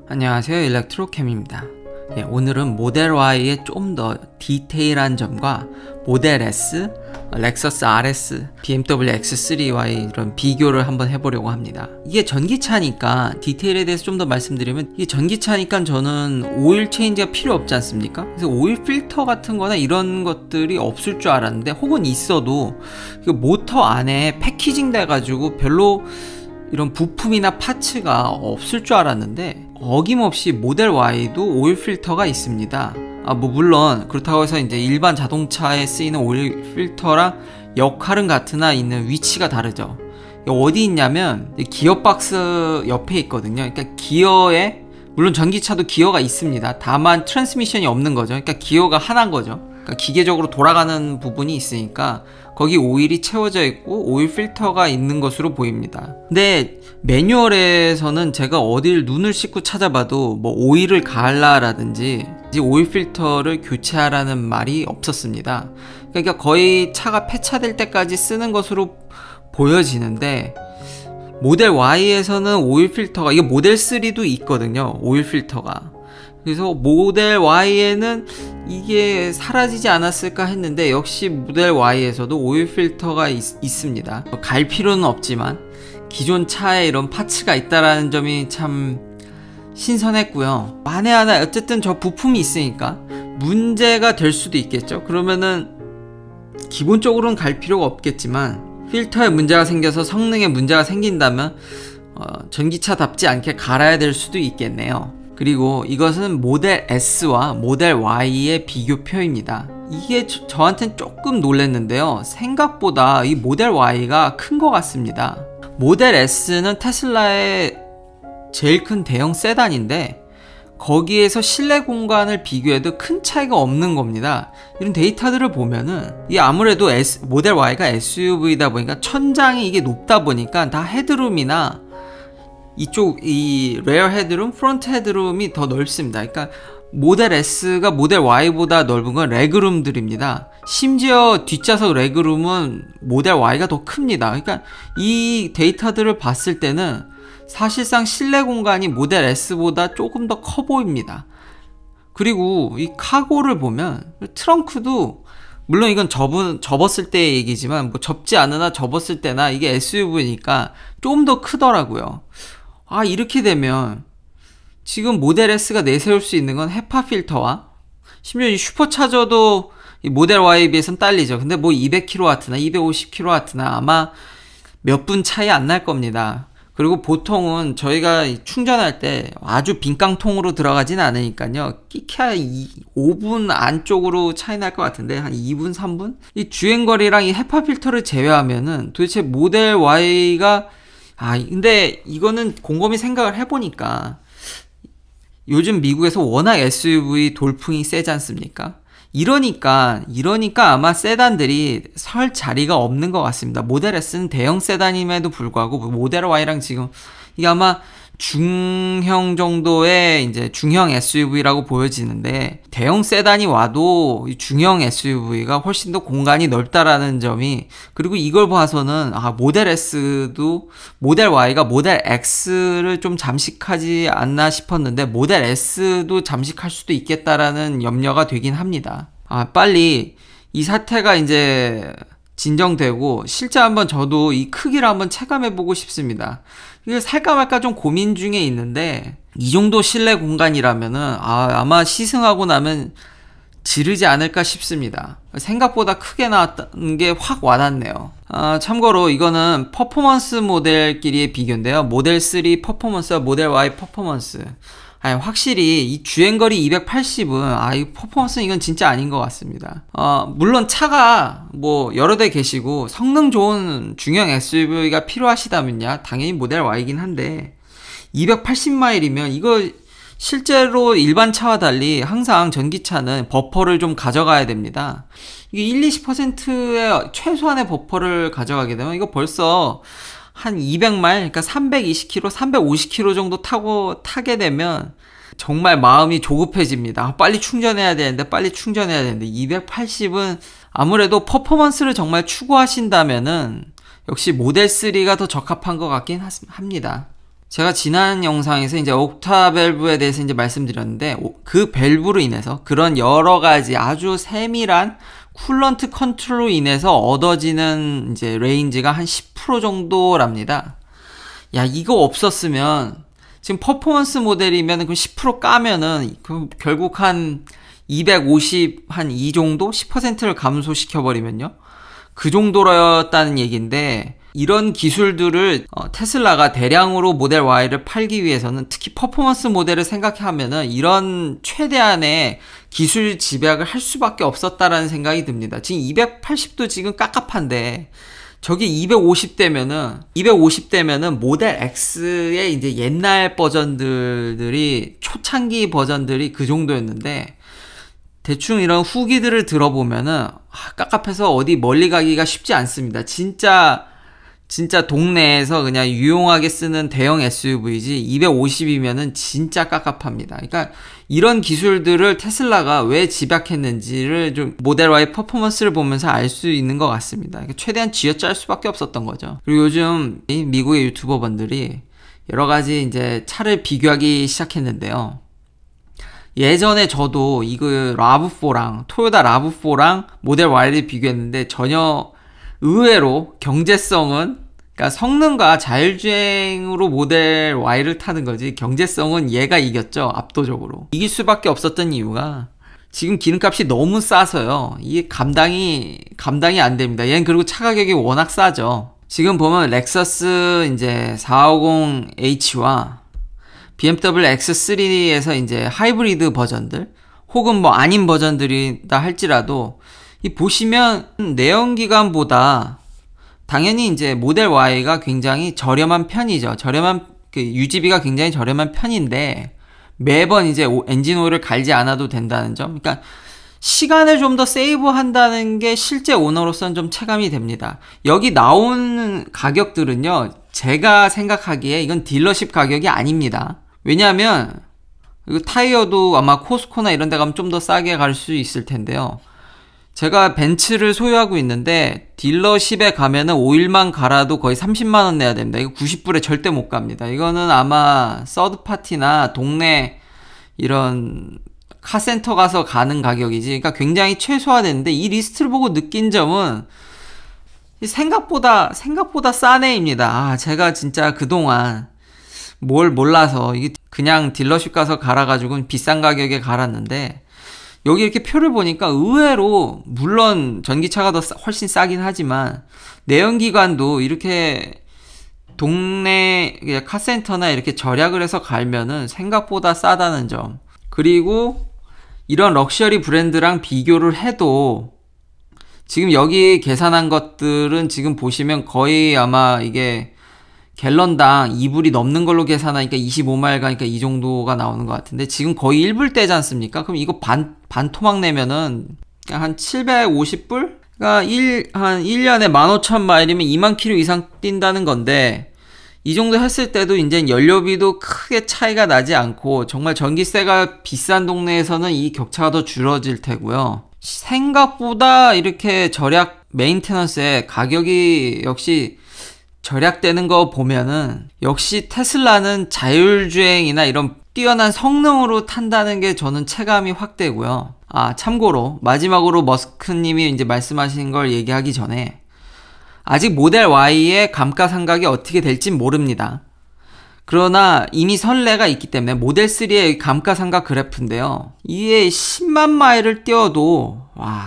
안녕하세요, 일렉트로캠입니다. 오늘은 모델 Y의 좀 더 디테일한 점과 모델 S, 렉서스 RS, BMW X3와 이런 비교를 한번 해보려고 합니다. 이게 전기차니까 디테일에 대해서 좀 더 말씀드리면, 이게 전기차니까 저는 오일 체인지가 필요 없지 않습니까? 그래서 오일 필터 같은 거나 이런 것들이 없을 줄 알았는데, 혹은 있어도 모터 안에 패키징 돼가지고 별로 이런 부품이나 파츠가 없을 줄 알았는데 어김없이 모델 Y도 오일 필터가 있습니다. 물론 그렇다고 해서 이제 일반 자동차에 쓰이는 오일 필터랑 역할은 같으나 있는 위치가 다르죠. 어디 있냐면 기어 박스 옆에 있거든요. 그러니까 기어에, 물론 전기차도 기어가 있습니다. 다만 트랜스미션이 없는 거죠. 그러니까 기어가 하나인 거죠. 그러니까 기계적으로 돌아가는 부분이 있으니까 거기 오일이 채워져 있고 오일 필터가 있는 것으로 보입니다. 근데 매뉴얼에서는 제가 어딜 눈을 씻고 찾아봐도 뭐 오일을 갈라라든지 오일 필터를 교체하라는 말이 없었습니다. 그러니까 거의 차가 폐차될 때까지 쓰는 것으로 보여지는데, 모델 Y에서는 오일 필터가, 이게 모델 3도 있거든요, 오일 필터가. 그래서 모델 Y에는 이게 사라지지 않았을까 했는데, 역시 모델 Y에서도 오일 필터가 있습니다. 갈 필요는 없지만 기존 차에 이런 파츠가 있다라는 점이 참 신선했고요. 만에 하나 어쨌든 저 부품이 있으니까 문제가 될 수도 있겠죠. 그러면은 기본적으로는 갈 필요가 없겠지만 필터에 문제가 생겨서 성능에 문제가 생긴다면 전기차답지 않게 갈아야 될 수도 있겠네요. 그리고 이것은 모델 S와 모델 Y의 비교표입니다. 이게 저한테는 조금 놀랐는데요, 생각보다 이 모델 Y가 큰 것 같습니다. 모델 S는 테슬라의 제일 큰 대형 세단인데 거기에서 실내 공간을 비교해도 큰 차이가 없는 겁니다. 이런 데이터들을 보면은 이게 아무래도 모델 Y가 SUV다 보니까 천장이 이게 높다 보니까 다 헤드룸이나 이쪽 이 레어 헤드룸, 프론트 헤드룸이 더 넓습니다. 그러니까 모델 S가 모델 Y보다 넓은 건 레그룸들입니다. 심지어 뒷좌석 레그룸은 모델 Y가 더 큽니다. 그러니까 이 데이터들을 봤을 때는 사실상 실내 공간이 모델 S보다 조금 더 커 보입니다. 그리고 이 카고를 보면 트렁크도, 물론 이건 접었을 때의 얘기지만 뭐 접지 않으나 접었을 때나 이게 SUV니까 좀 더 크더라고요. 이렇게 되면 지금 모델 S가 내세울 수 있는 건 헤파 필터와, 심지어 이 슈퍼차저도 이 모델 Y에 비해서는 딸리죠. 근데 뭐 200kW나 250kW나 아마 몇 분 차이 안 날 겁니다. 그리고 보통은 저희가 충전할 때 아주 빈깡통으로 들어가진 않으니까요, 끼케야 5분 안쪽으로 차이 날 것 같은데 한 2분 3분? 이 주행거리랑 이 헤파 필터를 제외하면은 도대체 모델 Y가, 근데 이거는 곰곰이 생각을 해보니까 요즘 미국에서 워낙 SUV 돌풍이 세지 않습니까? 이러니까 아마 세단들이 설 자리가 없는 것 같습니다. 모델 S는 대형 세단임에도 불구하고 모델 Y랑 지금 이게 아마 중형 정도의 이제 중형 SUV라고 보여지는데, 대형 세단이 와도 중형 SUV가 훨씬 더 공간이 넓다라는 점이, 그리고 이걸 봐서는 모델 S도 모델 Y가 모델 X를 좀 잠식하지 않나 싶었는데 모델 S도 잠식할 수도 있겠다라는 염려가 되긴 합니다. 빨리 이 사태가 이제 진정되고 실제 한번 저도 이 크기를 한번 체감해보고 싶습니다. 이걸 살까 말까 좀 고민 중에 있는데, 이 정도 실내 공간이라면은 아마 시승하고 나면 지르지 않을까 싶습니다. 생각보다 크게 나왔다는 게 확 와닿네요. 참고로 이거는 퍼포먼스 모델끼리의 비교인데요, 모델 3 퍼포먼스와 모델 Y 퍼포먼스. 확실히 이 주행거리 280은 이 퍼포먼스는 이건 진짜 아닌 것 같습니다. 물론 차가 뭐 여러 대 계시고 성능 좋은 중형 SUV가 필요하시다면야 당연히 모델 Y이긴 한데, 280마일이면 이거 실제로 일반 차와 달리 항상 전기차는 버퍼를 좀 가져가야 됩니다. 이게 1-20%의 최소한의 버퍼를 가져가게 되면 이거 벌써 한 200마일, 그러니까 320km, 350km 정도 타게 되면 정말 마음이 조급해집니다. 빨리 충전해야 되는데 280은 아무래도 퍼포먼스를 정말 추구하신다면은 역시 모델 3가 더 적합한 것 같긴 합니다. 제가 지난 영상에서 이제 옥타 밸브에 대해서 이제 말씀드렸는데, 그 밸브로 인해서 그런 여러 가지 아주 세밀한 쿨런트 컨트롤로 인해서 얻어지는 이제 레인지가 한 10% 정도랍니다. 야, 이거 없었으면 지금 퍼포먼스 모델이면 그 10% 까면은 결국 한 250, 한 이 정도? 10%를 감소시켜버리면요? 그 정도였다는 얘기인데, 이런 기술들을 테슬라가 대량으로 모델 Y를 팔기 위해서는 특히 퍼포먼스 모델을 생각하면은 이런 최대한의 기술 집약을 할 수밖에 없었다라는 생각이 듭니다. 지금 280도 지금 깝깝한데, 저기 250대면은 모델 X의 이제 옛날 버전들이 초창기 버전들이 그 정도였는데, 대충 이런 후기들을 들어보면은 깝깝해서 어디 멀리 가기가 쉽지 않습니다. 진짜 동네에서 그냥 유용하게 쓰는 대형 SUV지 250이면은 진짜 깝깝합니다. 그러니까 이런 기술들을 테슬라가 왜 집약했는지를 좀 모델 Y 퍼포먼스를 보면서 알 수 있는 것 같습니다. 그러니까 최대한 쥐어짤 수밖에 없었던 거죠. 그리고 요즘 미국의 유튜버분들이 여러 가지 이제 차를 비교하기 시작했는데요. 예전에 저도 이거 RAV4랑 토요타 RAV4랑 모델 Y를 비교했는데 전혀 의외로 경제성은, 그러니까 성능과 자율주행으로 모델 Y를 타는 거지 경제성은 얘가 이겼죠. 압도적으로. 이길 수밖에 없었던 이유가 지금 기름값이 너무 싸서요. 이게 감당이 안 됩니다. 얘는 그리고 차 가격이 워낙 싸죠. 지금 보면 렉서스 이제 450H와 BMW X3에서 이제 하이브리드 버전들 혹은 뭐 아닌 버전들이다 할지라도 이 보시면 내연기관보다 당연히 이제 모델 Y가 굉장히 저렴한 편이죠. 유지비가 굉장히 저렴한 편인데 매번 이제 엔진 오일을 갈지 않아도 된다는 점. 그러니까 시간을 좀 더 세이브한다는 게 실제 오너로서는 좀 체감이 됩니다. 여기 나온 가격들은요, 제가 생각하기에 이건 딜러십 가격이 아닙니다. 왜냐하면 이거 타이어도 아마 코스코나 이런 데 가면 좀 더 싸게 갈 수 있을 텐데요. 제가 벤츠를 소유하고 있는데 딜러십에 가면은 오일만 갈아도 거의 30만원 내야 됩니다. 이거 90불에 절대 못 갑니다. 이거는 아마 서드파티나 동네 이런 카센터 가서 가는 가격이지. 그러니까 굉장히 최소화됐는데 이 리스트를 보고 느낀 점은 생각보다 싸네입니다. 제가 진짜 그동안 뭘 몰라서 이게 그냥 딜러십 가서 갈아가지고 비싼 가격에 갈았는데 여기 이렇게 표를 보니까 의외로 물론 전기차가 더 훨씬 싸긴 하지만 내연기관도 이렇게 동네 카센터나 이렇게 절약을 해서 갈면은 생각보다 싸다는 점. 그리고 이런 럭셔리 브랜드랑 비교를 해도 지금 여기 계산한 것들은 지금 보시면 거의 아마 이게 갤런당 2불이 넘는 걸로 계산하니까 25마일 가니까 이 정도가 나오는 것 같은데 지금 거의 1불대지 않습니까? 그럼 이거 반 토막 내면은 한 750불? 그러니까 한 1년에 15,000마일이면 2만 킬로 이상 뛴다는 건데 이 정도 했을 때도 이제 연료비도 크게 차이가 나지 않고 정말 전기세가 비싼 동네에서는 이 격차가 더 줄어질 테고요. 생각보다 이렇게 절약 메인테넌스에 가격이 역시 절약되는 거 보면은 역시 테슬라는 자율주행이나 이런 뛰어난 성능으로 탄다는 게 저는 체감이 확 되고요. 참고로 마지막으로 머스크님이 이제 말씀하신 걸 얘기하기 전에 아직 모델 Y의 감가상각이 어떻게 될진 모릅니다. 그러나 이미 선례가 있기 때문에 모델 3의 감가상각 그래프인데요. 이게 10만 마일을 뛰어도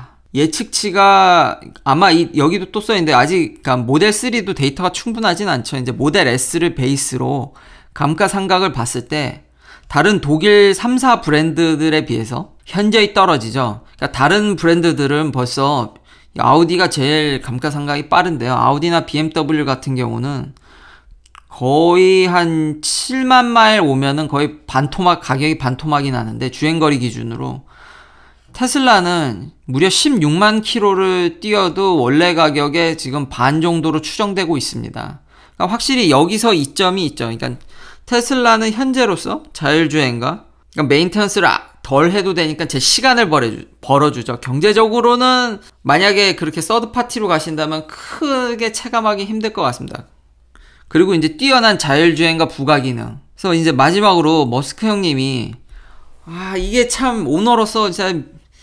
예측치가 아마 여기도 또 써있는데 아직 그러니까 모델 3도 데이터가 충분하진 않죠. 이제 모델 S를 베이스로 감가상각을 봤을 때 다른 독일 3사 브랜드들에 비해서 현저히 떨어지죠. 그러니까 다른 브랜드들은 벌써 아우디가 제일 감가상각이 빠른데요. 아우디나 BMW 같은 경우는 거의 한 7만 마일 오면은 거의 가격이 반토막이 나는데 주행거리 기준으로 테슬라는 무려 16만 킬로를 뛰어도 원래 가격에 지금 반 정도로 추정되고 있습니다. 그러니까 확실히 여기서 이점이 있죠. 그러니까 테슬라는 현재로서 자율주행과 그러니까 메인테넌스를 덜 해도 되니까 제 시간을 벌어주죠. 경제적으로는 만약에 그렇게 서드파티로 가신다면 크게 체감하기 힘들 것 같습니다. 그리고 이제 뛰어난 자율주행과 부가기능. 그래서 이제 마지막으로 머스크 형님이 이게 참 오너로서 진짜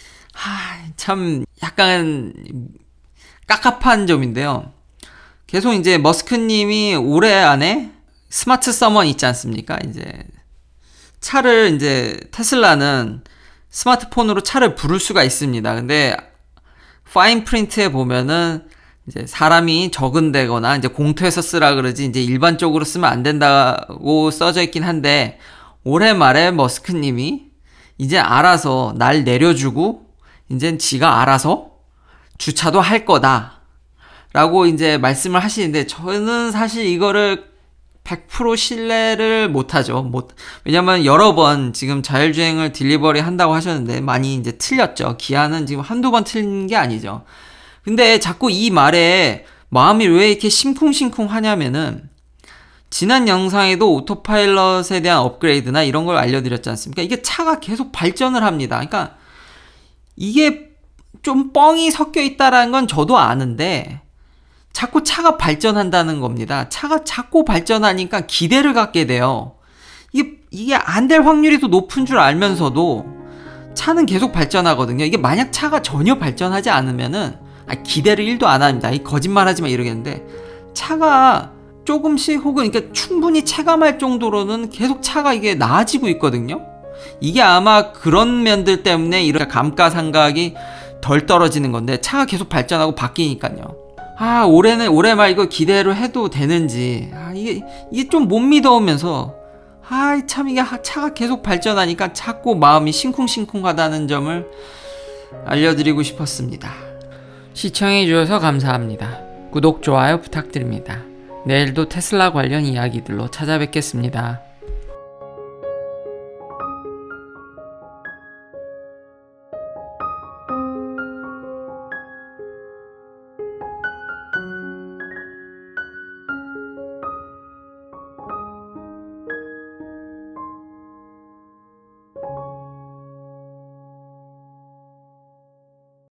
참 약간 깝깝한 점인데요. 계속 이제 머스크님이 올해 안에 스마트 서먼 있지 않습니까? 이제 차를 이제 테슬라는 스마트폰으로 차를 부를 수가 있습니다. 근데 파인 프린트에 보면은 이제 사람이 적은되거나 이제 공투해서 쓰라 그러지 이제 일반적으로 쓰면 안 된다고 써져 있긴 한데 올해 말에 머스크님이 이제 알아서 날 내려주고 이제 지가 알아서 주차도 할 거다 라고 이제 말씀을 하시는데 저는 사실 이거를 100% 신뢰를 못하죠. 왜냐면 여러 번 지금 자율주행을 딜리버리 한다고 하셨는데 많이 이제 틀렸죠. 기아는 지금 한두 번 틀린 게 아니죠. 근데 자꾸 이 말에 마음이 왜 이렇게 심쿵심쿵 하냐면은 지난 영상에도 오토파일럿에 대한 업그레이드나 이런 걸 알려드렸지 않습니까? 이게 차가 계속 발전을 합니다. 그러니까 이게 좀 뻥이 섞여 있다라는 건 저도 아는데 자꾸 차가 발전한다는 겁니다. 차가 자꾸 발전하니까 기대를 갖게 돼요. 이게 안 될 확률이 더 높은 줄 알면서도 차는 계속 발전하거든요. 이게 만약 차가 전혀 발전하지 않으면은 기대를 1도 안 합니다. 거짓말하지 마 이러겠는데 차가 조금씩 혹은 그러니까 충분히 체감할 정도로는 계속 차가 이게 나아지고 있거든요. 이게 아마 그런 면들 때문에 이렇게 감가상각이 덜 떨어지는 건데 차가 계속 발전하고 바뀌니까요. 올해 말 이거 기대로 해도 되는지 이게 좀 못 믿어오면서 참 이게 차가 계속 발전하니까 자꾸 마음이 싱쿵싱쿵하다는 점을 알려드리고 싶었습니다. 시청해주셔서 감사합니다. 구독, 좋아요 부탁드립니다. 내일도 테슬라 관련 이야기들로 찾아뵙겠습니다.